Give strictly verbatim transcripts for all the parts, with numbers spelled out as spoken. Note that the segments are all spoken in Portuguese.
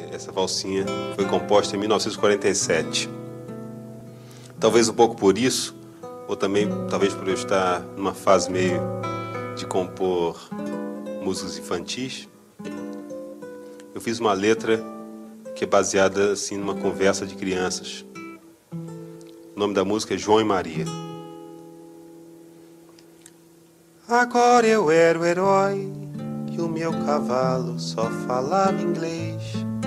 essa valsinha foi composta em mil novecentos e quarenta e sete. Talvez um pouco por isso, ou também talvez por eu estar numa fase meio de compor músicas infantis, eu fiz uma letra que é baseada assim numa conversa de crianças. O nome da música é João e Maria. Agora eu era o herói e o meu cavalo só falava inglês.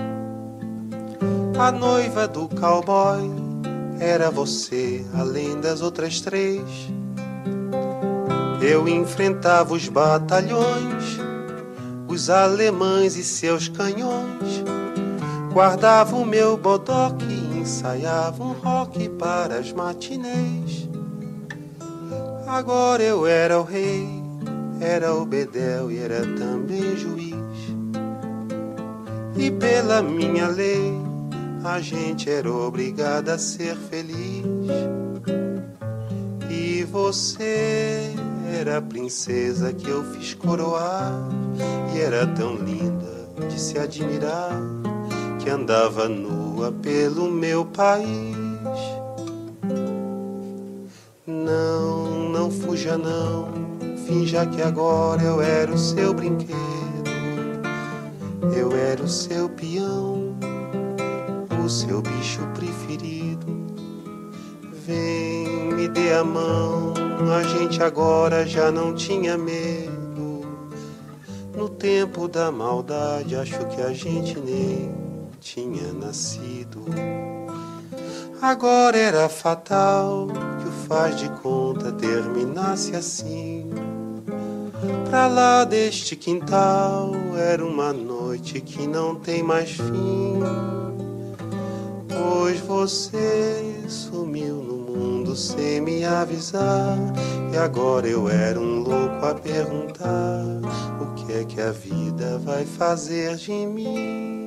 A noiva do cowboy era você, além das outras três. Eu enfrentava os batalhões, os alemães e seus canhões. Guardava o meu bodoque e ensaiava um rock para as matinês. Agora eu era o rei, era o bedel e era também juiz. E pela minha lei, a gente era obrigada a ser feliz. E você era a princesa que eu fiz coroar, e era tão linda de se admirar, que andava nua pelo meu país. Não, não fuja não, finja que agora eu era o seu brinquedo. Eu era o seu peão, o seu bicho preferido. Vem, me dê a mão, a gente agora já não tinha medo. No tempo da maldade, acho que a gente nem tinha nascido. Agora era fatal que o faz de conta terminasse assim. Pra lá deste quintal era uma noite que não tem mais fim. Pois você sumiu no mundo sem me avisar, e agora eu era um louco a perguntar: o que é que a vida vai fazer de mim?